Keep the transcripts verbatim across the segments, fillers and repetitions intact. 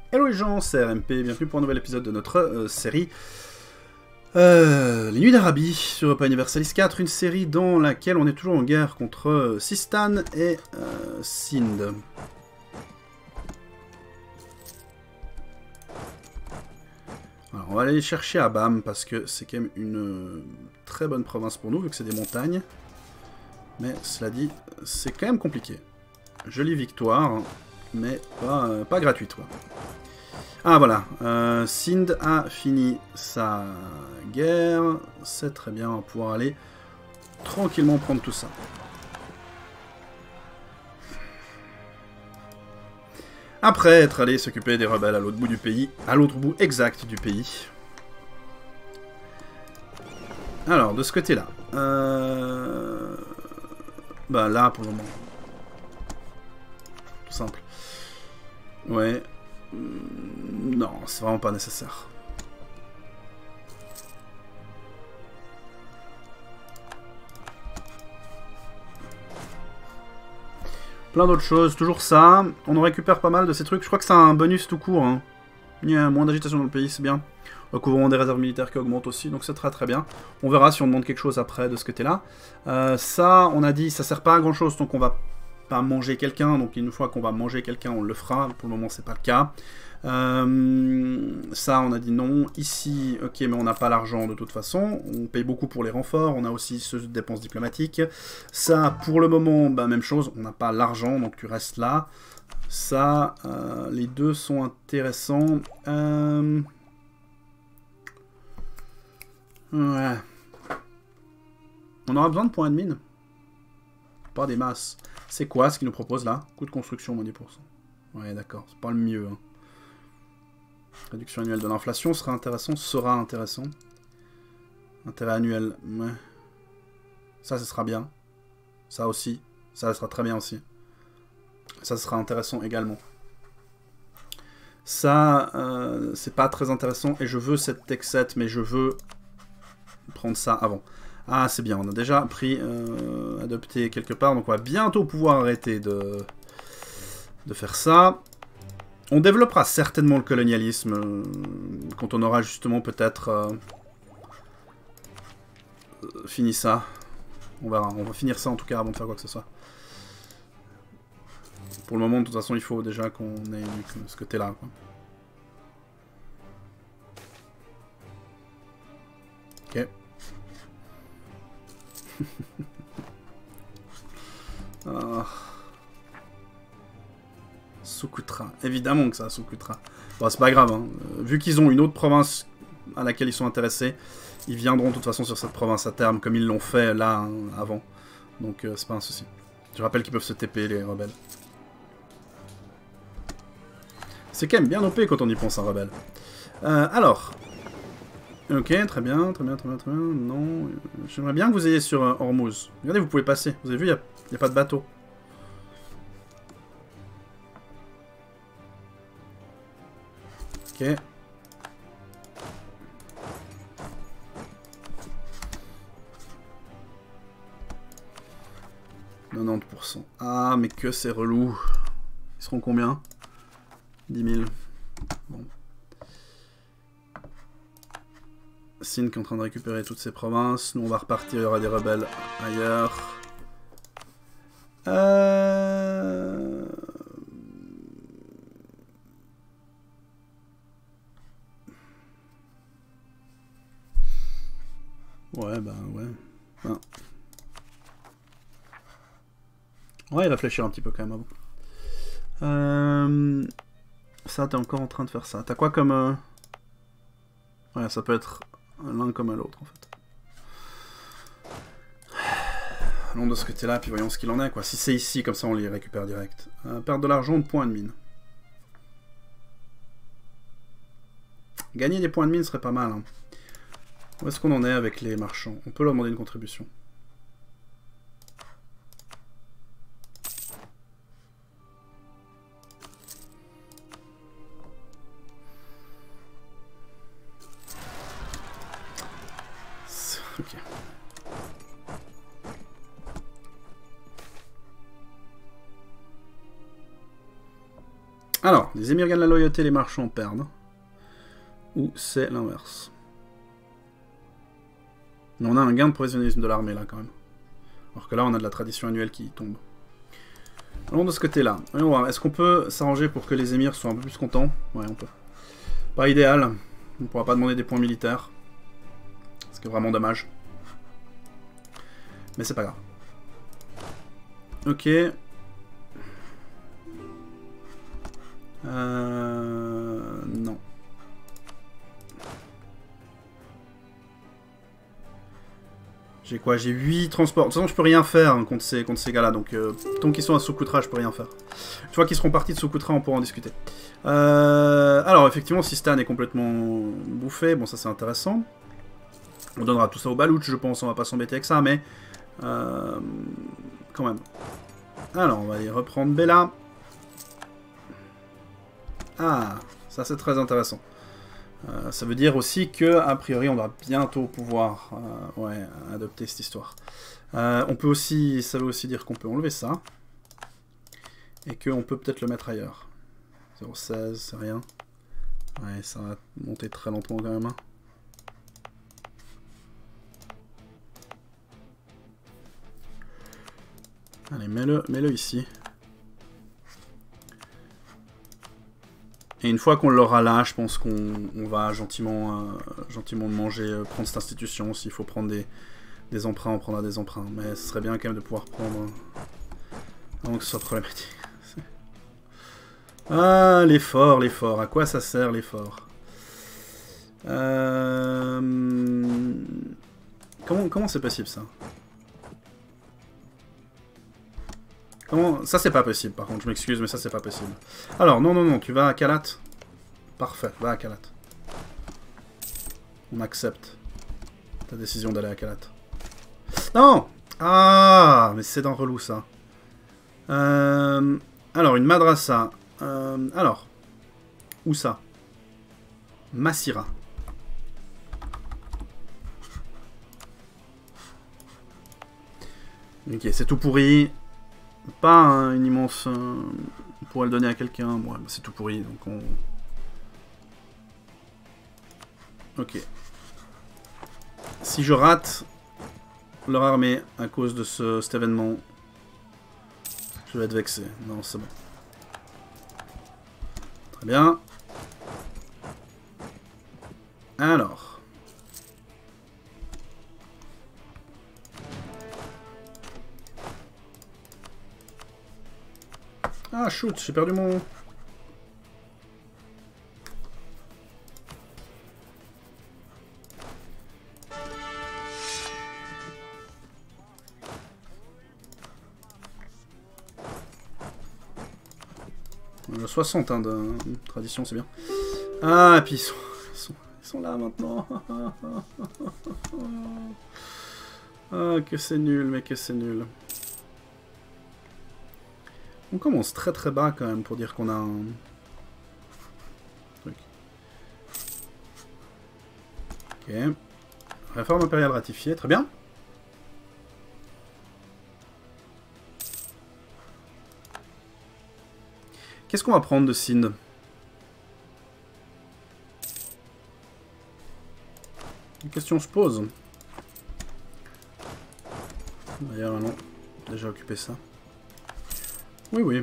Hello les gens, c'est R M P, bienvenue pour un nouvel épisode de notre euh, série euh, Les Nuits d'Arabie sur Europa Universalis quatre, une série dans laquelle on est toujours en guerre contre euh, Sistan et euh, Sind. Alors on va aller chercher Abam parce que c'est quand même une euh, très bonne province pour nous vu que c'est des montagnes. Mais cela dit, c'est quand même compliqué. Jolie victoire, mais pas, euh, pas gratuite quoi. Ah voilà, euh, Sind a fini sa guerre, c'est très bien, on va pouvoir aller tranquillement prendre tout ça. Après être allé s'occuper des rebelles à l'autre bout du pays, à l'autre bout exact du pays. Alors, de ce côté-là, euh... bah là pour le moment, tout simple. Ouais. Non, c'est vraiment pas nécessaire. Plein d'autres choses, toujours ça. On en récupère pas mal de ces trucs. Je crois que c'est un bonus tout court. Hein. Il y a moins d'agitation dans le pays, c'est bien. Recouvrement des réserves militaires qui augmente aussi, donc c'est très très bien. On verra si on demande quelque chose après de ce côté-là. Euh, ça, on a dit, ça sert pas à grand chose, donc on va pas manger quelqu'un, donc une fois qu'on va manger quelqu'un, on le fera. Pour le moment, c'est pas le cas. Euh, ça, on a dit non. Ici, ok, mais on n'a pas l'argent de toute façon. On paye beaucoup pour les renforts. On a aussi ce dépenses diplomatiques. Ça, pour le moment, bah, même chose. On n'a pas l'argent, donc tu restes là. Ça, euh, les deux sont intéressants. Euh... Ouais. On aura besoin de points de mine. Pas des masses. C'est quoi ce qu'il nous propose là? Coût de construction, moins dix pour cent. Ouais, d'accord. C'est pas le mieux. Hein. Réduction annuelle de l'inflation sera intéressant. Sera intéressant. Intérêt annuel. Ouais. Ça, ce sera bien. Ça aussi. Ça, ce sera très bien aussi. Ça, ce sera intéressant également. Ça, euh, c'est pas très intéressant. Et je veux cette tech set, mais je veux prendre ça avant. Ah, c'est bien. On a déjà pris, euh, adopté quelque part. Donc, on va bientôt pouvoir arrêter de, de faire ça. On développera certainement le colonialisme euh, quand on aura justement peut-être euh, euh, fini ça. On verra. On va finir ça en tout cas avant de faire quoi que ce soit. Pour le moment, de toute façon, il faut déjà qu'on ait ce côté-là. Ok. ah. Soukoutra. Évidemment que ça, Soukoutra. Bon, c'est pas grave. Hein. Euh, vu qu'ils ont une autre province à laquelle ils sont intéressés, ils viendront de toute façon sur cette province à terme, comme ils l'ont fait là, hein, avant. Donc, euh, c'est pas un souci. Je rappelle qu'ils peuvent se T P, les rebelles. C'est quand même bien O P quand on y pense, un rebelle. Euh, alors. Ok, très bien, très bien, très bien, très bien. Non. J'aimerais bien que vous ayez sur euh, Hormuz. Regardez, vous pouvez passer. Vous avez vu, il n'y a, a pas de bateau. Ok. quatre-vingt-dix pour cent. Ah, mais que c'est relou. Ils seront combien? dix mille. Bon. Sind qui est en train de récupérer toutes ces provinces. Nous, on va repartir. Il y aura des rebelles ailleurs. Euh... Ouais, bah ouais. Enfin... On va y réfléchir un petit peu quand même avant. Euh... Ça, t'es encore en train de faire ça. T'as quoi comme... Euh... Ouais, ça peut être l'un comme à l'autre en fait. Allons de ce côté-là, puis voyons ce qu'il en est, quoi. Si c'est ici, comme ça on les récupère direct. Euh, perdre de l'argent, de points de mine. Gagner des points de mine serait pas mal. Hein. Où est-ce qu'on en est avec les marchands? On peut leur demander une contribution. Ok. Alors, les émirs gagnent la loyauté, les marchands perdent. Ou c'est l'inverse. Mais on a un gain de provisionnisme de l'armée là quand même. Alors que là on a de la tradition annuelle qui tombe. Allons de ce côté-là. Est-ce qu'on peut s'arranger pour que les émirs soient un peu plus contents? Ouais, on peut. Pas idéal. On ne pourra pas demander des points militaires. Ce qui est vraiment dommage. Mais c'est pas grave. Ok. Euh... Non. J'ai quoi? J'ai huit transports. De toute façon, je peux rien faire hein, contre ces, contre ces gars-là. Donc, euh, tant qu'ils sont à Soukoutra, je peux rien faire. Une fois qu'ils seront partis de Soukoutra, on pourra en discuter. Euh, alors, effectivement, Sistan est complètement bouffé. Bon, ça, c'est intéressant. On donnera tout ça au Baloutch, je pense. On va pas s'embêter avec ça, mais... Euh, quand même. Alors, on va aller reprendre Bella. Ah, ça, c'est très intéressant. Euh, ça veut dire aussi que, a priori, on va bientôt pouvoir euh, ouais, adopter cette histoire. Euh, on peut aussi, ça veut aussi dire qu'on peut enlever ça. Et qu'on peut peut-être le mettre ailleurs. zéro seize, c'est rien. Ouais, ça va monter très lentement quand même. Hein. Allez, mets-le mets-le ici. Et une fois qu'on l'aura là, je pense qu'on va gentiment, euh, gentiment manger, euh, prendre cette institution. S'il faut prendre des, des emprunts, on prendra des emprunts. Mais ce serait bien quand même de pouvoir prendre... Euh, avant que ce soit problématique. Ah, l'effort, l'effort. À quoi ça sert l'effort? euh... Comment comment c'est possible ça? Comment... Ça c'est pas possible par contre, je m'excuse mais ça c'est pas possible. Alors non non non, tu vas à Kalat. Parfait, va à Kalat. On accepte ta décision d'aller à Kalat. Non. Ah, mais c'est dans relou ça. Euh... Alors une madrasa. Euh... Alors. Où ça? Massira. Ok, c'est tout pourri. Pas hein, une immense... Euh, on pourrait le donner à quelqu'un. Bon, c'est tout pourri, donc on... Ok. Si je rate leur armée à cause de ce, cet événement, je vais être vexé. Non, c'est bon. Très bien. Alors... Ah, shoot, j'ai perdu mon... Le soixante hein, de tradition, c'est bien. Ah, et puis ils sont, ils sont, ils sont là maintenant. Ah, que c'est nul, mais que c'est nul. On commence très très bas quand même pour dire qu'on a un truc. Ok. Réforme impériale ratifiée, très bien. Qu'est-ce qu'on va prendre de Sind? Une question se pose. D'ailleurs, non. Déjà occupé ça. Oui, oui.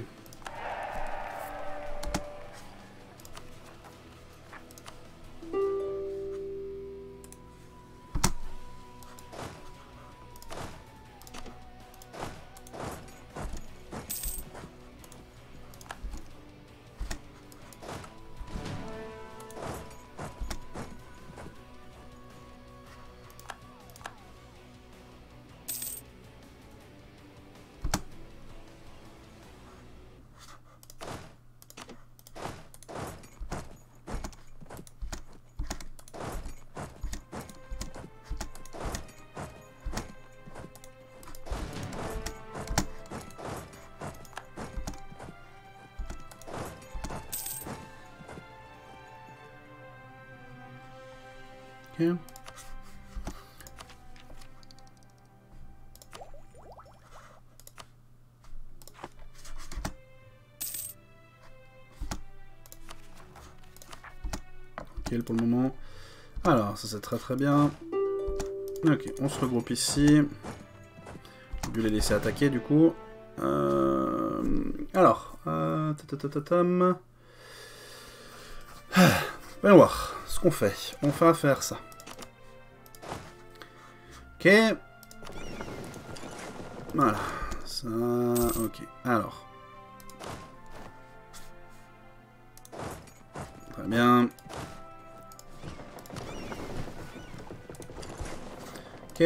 Ok. tranquille pour le moment. Alors, ça c'est très très bien. Ok, on se regroupe ici. J'ai dû les laisser attaquer du coup. Euh... Alors, euh... voyons voir ce qu'on fait. On fait à faire ça. Ok. Voilà. Ça, ok. Alors. Très bien. Ok.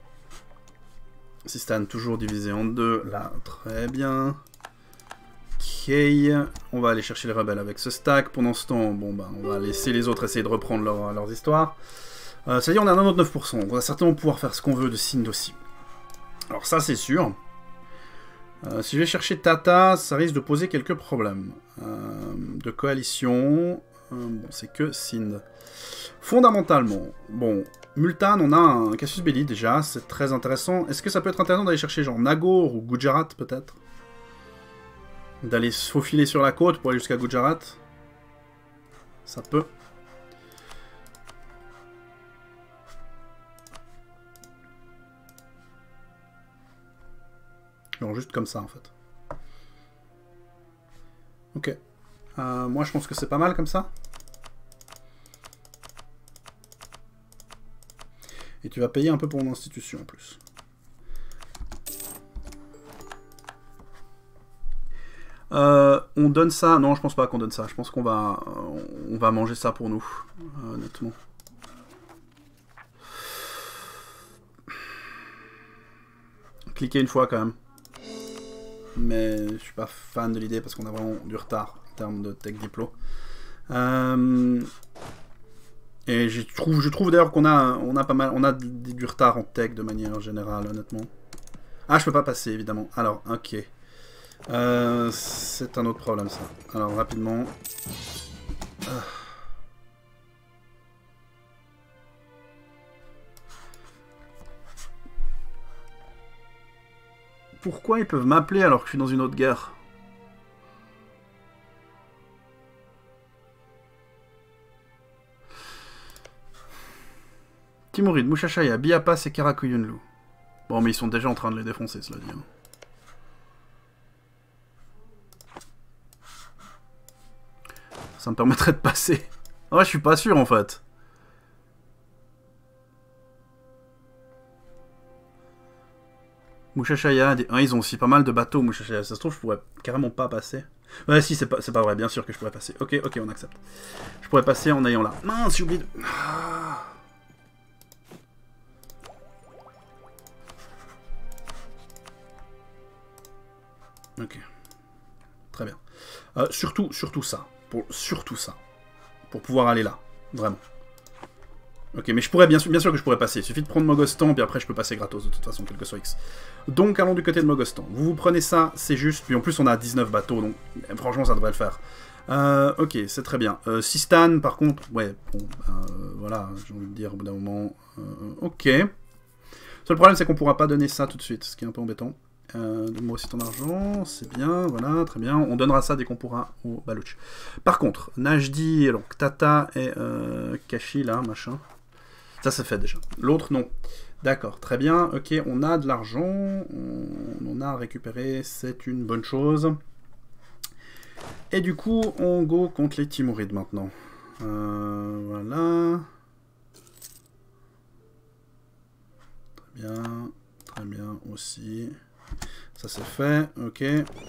Sistan toujours divisé en deux. Là, très bien. Ok. On va aller chercher les rebelles avec ce stack. Pendant ce temps, bon bah, on va laisser les autres essayer de reprendre leur, leurs histoires. Euh, C'est-à-dire, on a un autre neuf pour cent. On va certainement pouvoir faire ce qu'on veut de Sind aussi. Alors ça, c'est sûr. Euh, si je vais chercher Tata, ça risque de poser quelques problèmes. Euh, de coalition. Euh, bon, c'est que Sind. Fondamentalement, bon, Multan, on a un Casus Belli déjà, c'est très intéressant. Est-ce que ça peut être intéressant d'aller chercher genre Nagaur ou Gujarat peut-être? D'aller se faufiler sur la côte pour aller jusqu'à Gujarat? Ça peut. Non, juste comme ça en fait. Ok. Euh, moi je pense que c'est pas mal comme ça. Et tu vas payer un peu pour mon institution en plus. Euh, on donne ça. Non, je pense pas qu'on donne ça. Je pense qu'on va, on va manger ça pour nous, euh, honnêtement. Cliquez une fois quand même. Mais je suis pas fan de l'idée parce qu'on a vraiment du retard en termes de tech diplo. Euh... Et je trouve, je trouve d'ailleurs qu'on a, on a pas mal, on a du retard en tech de manière générale, honnêtement. Ah, je peux pas passer, évidemment. Alors, ok. Euh, c'est un autre problème, ça. Alors, rapidement. Ah. Pourquoi ils peuvent m'appeler alors que je suis dans une autre guerre? Timourid, Mushashaya, Biapas et Karakuyunlu. Bon, mais ils sont déjà en train de les défoncer, cela dit. Hein. Ça me permettrait de passer. Ouais, je suis pas sûr en fait. Mushashaya, des... ah, ils ont aussi pas mal de bateaux, Mushashaya. Ça se trouve, je pourrais carrément pas passer. Ouais, si, c'est pas, pas vrai, bien sûr que je pourrais passer. Ok, ok, on accepte. Je pourrais passer en ayant là. Mince, j'ai oublié de... Ah. Ok. Très bien. Euh, surtout, surtout ça. Pour, surtout ça. Pour pouvoir aller là. Vraiment. Ok, mais je pourrais, bien sûr, bien sûr que je pourrais passer. Il suffit de prendre Mogostan, puis après je peux passer gratos, de toute façon, quel que soit X. Donc, allons du côté de Mogostan. Vous vous prenez ça, c'est juste. Puis en plus, on a dix-neuf bateaux, donc franchement, ça devrait le faire. Euh, ok, c'est très bien. Euh, Sistan, par contre, ouais, bon, euh, voilà, j'ai envie de dire, au bout d'un moment... Euh, ok. Le seul problème, c'est qu'on pourra pas donner ça tout de suite, ce qui est un peu embêtant. Euh, Donne-moi aussi ton argent, c'est bien, voilà, très bien. On donnera ça dès qu'on pourra au Baloch. Par contre, Najdi, donc Tata et euh, Kashi, là, machin. Ça, c'est fait déjà. L'autre, non. D'accord, très bien. Ok, on a de l'argent, on, on a récupéré, c'est une bonne chose. Et du coup, on go contre les Timurides maintenant. Euh, voilà. Très bien, très bien aussi. Ça c'est fait, ok.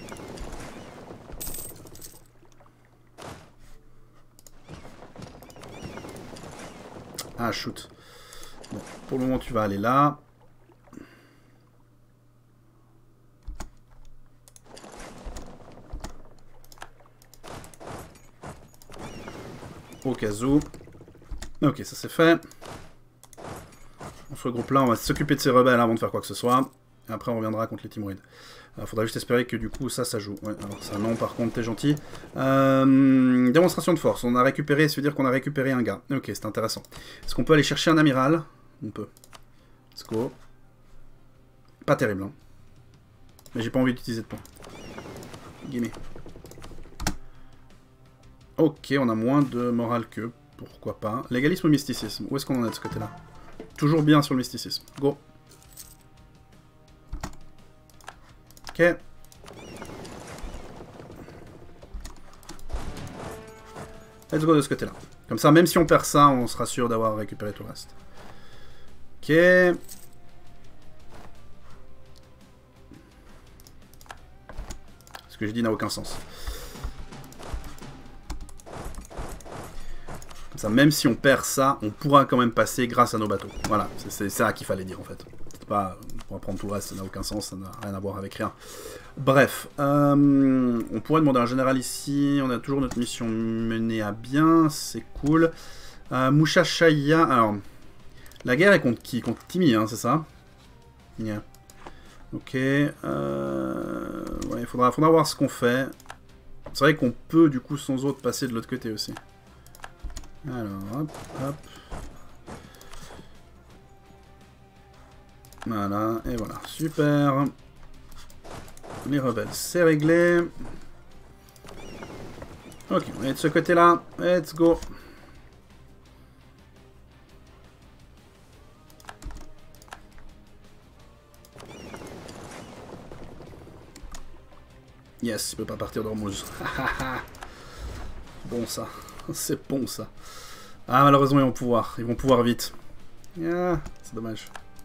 Ah, shoot. Bon, pour le moment, tu vas aller là. Au cas où. Ok, ça c'est fait. On se regroupe là, on va s'occuper de ces rebelles avant de faire quoi que ce soit. Et après, on reviendra contre les Timurides. Il faudra juste espérer que du coup, ça, ça joue. Ouais, alors ça, non, par contre, t'es gentil. Euh, démonstration de force. On a récupéré, ça veut dire qu'on a récupéré un gars. Ok, c'est intéressant. Est-ce qu'on peut aller chercher un amiral? On peut. Let's go. Pas terrible, hein. Mais j'ai pas envie d'utiliser de points. Gimme. Ok, on a moins de morale qu'eux. Pourquoi pas. Légalisme ou mysticisme? Où est-ce qu'on en est de ce côté-là? Toujours bien sur le mysticisme. Go. Ok. Let's go de ce côté-là. Comme ça, même si on perd ça, on sera sûr d'avoir récupéré tout le reste. Ok. Ce que je dis n'a aucun sens. Comme ça, même si on perd ça, on pourra quand même passer grâce à nos bateaux. Voilà, c'est ça qu'il fallait dire en fait. Pas, on va prendre tout le reste, ça n'a aucun sens, ça n'a rien à voir avec rien. Bref, euh, on pourrait demander à un général ici, on a toujours notre mission menée à bien, c'est cool. Euh, Moucha Shaya, alors, la guerre est contre qui? Contre Timi, hein, c'est ça? Yeah. Ok, euh, ouais, il faudra, faudra voir ce qu'on fait. C'est vrai qu'on peut du coup sans autre passer de l'autre côté aussi. Alors, hop, hop. Voilà, et voilà, super. Les rebelles, c'est réglé. Ok, on est de ce côté-là. Let's go. Yes, il peut pas partir d'Ormuz. Bon ça, c'est bon ça. Ah malheureusement ils vont pouvoir, ils vont pouvoir vite. Ah, c'est dommage.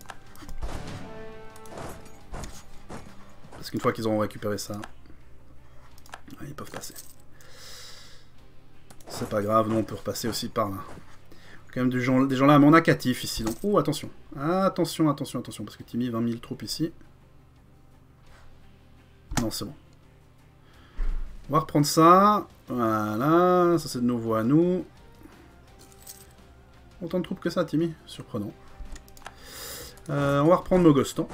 Parce qu'une fois qu'ils auront récupéré ça, ils peuvent passer. C'est pas grave, nous on peut repasser aussi par là. Quand même des gens, des gens là, mais on a Catif ici. Donc, oh attention, attention, attention, attention, parce que Timi, vingt mille troupes ici. Non, c'est bon. On va reprendre ça. Voilà, ça c'est de nouveau à nous. Autant de troupes que ça, Timi. Surprenant. Euh, on va reprendre nos Gostons.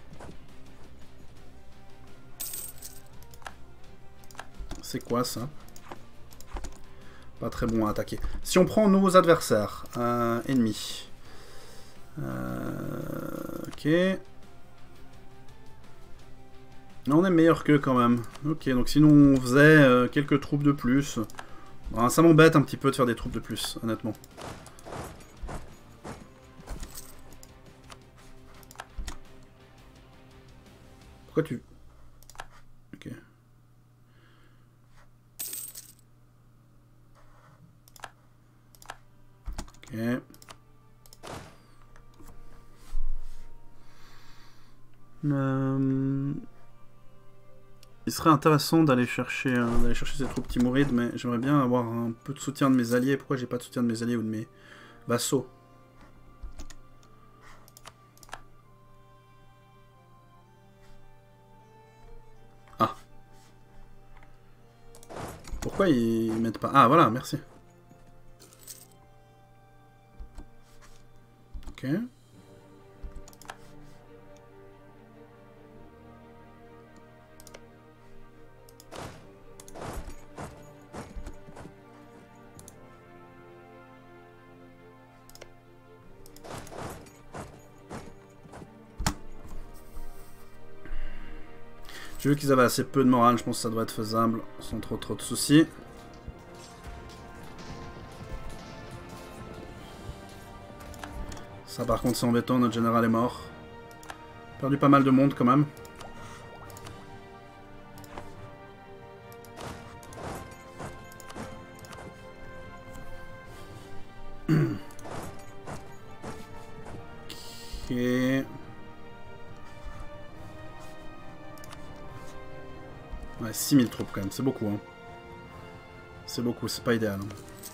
C'est quoi ça? Pas très bon à attaquer. Si on prend nos adversaires, euh, ennemis. Euh, ok. On est meilleur qu'eux quand même. Ok, donc sinon on faisait euh, quelques troupes de plus. Bon, ça m'embête un petit peu de faire des troupes de plus, honnêtement. Pourquoi tu... Ok. Ok. Euh... Il serait intéressant d'aller chercher, euh, d'aller chercher ces troupes timourides, mais j'aimerais bien avoir un peu de soutien de mes alliés. Pourquoi j'ai pas de soutien de mes alliés ou de mes vassaux? Ah. Pourquoi ils mettent pas... Ah voilà, merci. Ok. J'ai vu qu'ils avaient assez peu de morale, je pense que ça doit être faisable sans trop trop de soucis. Ça par contre c'est embêtant, notre général est mort. Perdu pas mal de monde quand même. Ok. Ouais, six mille troupes quand même, c'est beaucoup. Hein. C'est beaucoup, c'est pas idéal. Hein.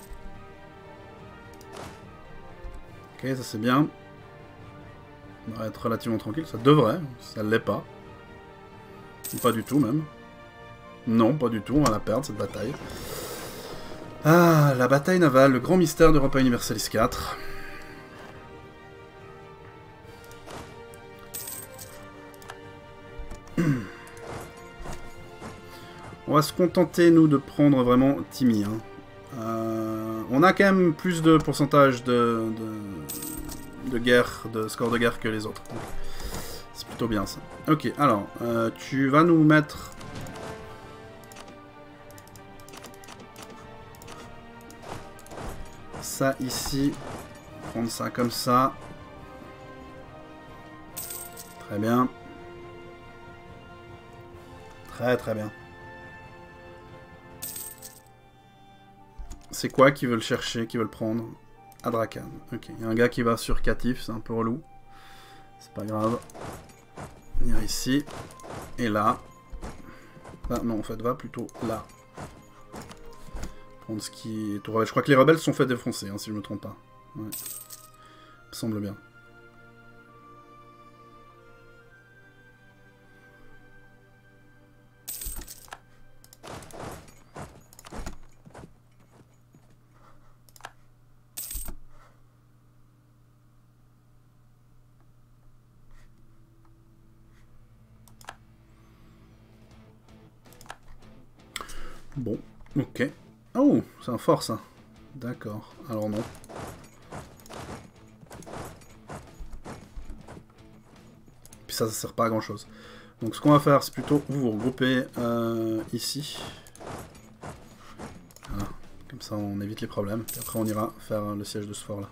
Ok, ça c'est bien. On va être relativement tranquille, ça devrait, ça l'est pas. Pas du tout même. Non, pas du tout, on va la perdre cette bataille. Ah, la bataille navale, le grand mystère d'Europa Universalis quatre. On va se contenter, nous, de prendre vraiment Timi. Hein. Euh, on a quand même plus de pourcentage de, de, de guerre, de score de guerre que les autres. C'est plutôt bien, ça. Ok, alors, euh, tu vas nous mettre... ça ici. Prendre ça comme ça. Très bien. Très très bien. C'est quoi qu'ils veulent chercher, qu'ils veulent prendre? Adrakan. Ok, il y a un gars qui va sur Catif, c'est un peu relou. C'est pas grave. Venir ici. Et là. Ah non, en fait, va plutôt là. Prendre ce qui est tout rebelle. Je crois que les rebelles se sont fait défoncer, hein, si je me trompe pas. Ouais. Me semble bien. Bon, ok. Oh, c'est un fort ça. D'accord, alors non. Puis ça, ça sert pas à grand chose. Donc ce qu'on va faire, c'est plutôt vous vous regrouper euh, ici. Voilà, comme ça on évite les problèmes. Et après on ira faire le siège de ce fort là.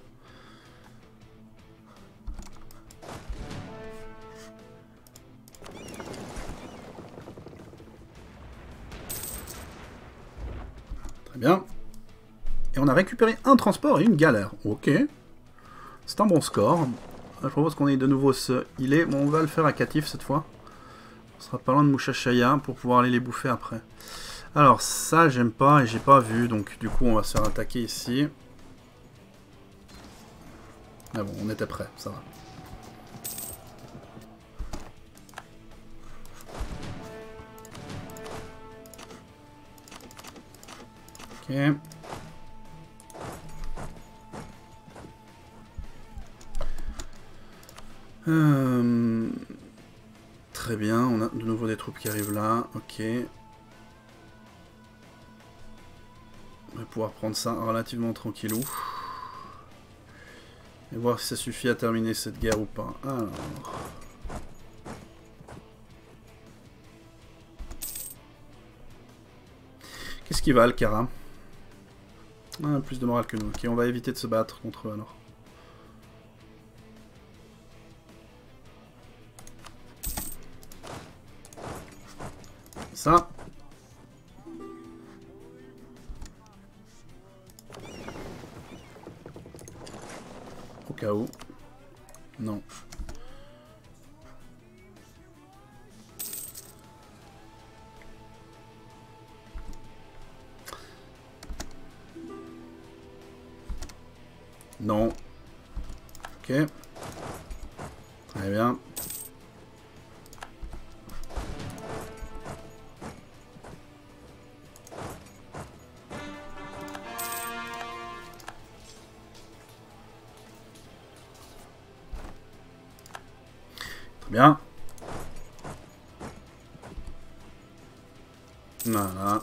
Bien. Et on a récupéré un transport et une galère. Ok. C'est un bon score. Je propose qu'on ait de nouveau ce îlet. Bon, on va le faire à Catif cette fois. On sera pas loin de Mushashaya pour pouvoir aller les bouffer après. Alors ça, j'aime pas et j'ai pas vu. Donc du coup, on va se faire attaquer ici. Ah bon, on était prêt. Ça va. Ok. Euh... Très bien, on a de nouveau des troupes qui arrivent là. Ok. On va pouvoir prendre ça relativement tranquillou. Et voir si ça suffit à terminer cette guerre ou pas. Alors... Qu'est-ce qui va, Alcara? Ah, plus de morale que nous. Ok, on va éviter de se battre contre eux alors. Ça. Au cas où. Non. Non. Ok. Très bien. Très bien. Voilà.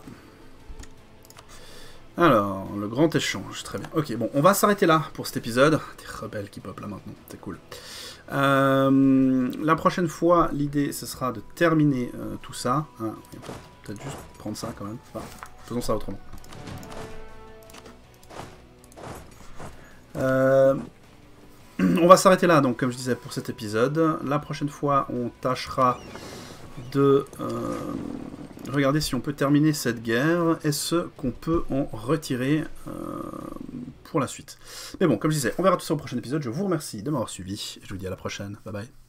Alors, le grand échange, très bien. Ok, bon, on va s'arrêter là pour cet épisode. Des rebelles qui pop là maintenant, c'est cool. Euh, la prochaine fois, l'idée, ce sera de terminer euh, tout ça. Ah, peut-être juste prendre ça quand même. Enfin, faisons ça autrement. Euh, on va s'arrêter là, donc, comme je disais, pour cet épisode. La prochaine fois, on tâchera de... Euh, regardez si on peut terminer cette guerre et ce qu'on peut en retirer euh, pour la suite. Mais bon, comme je disais, on verra tout ça au prochain épisode. Je vous remercie de m'avoir suivi et je vous dis à la prochaine. Bye bye.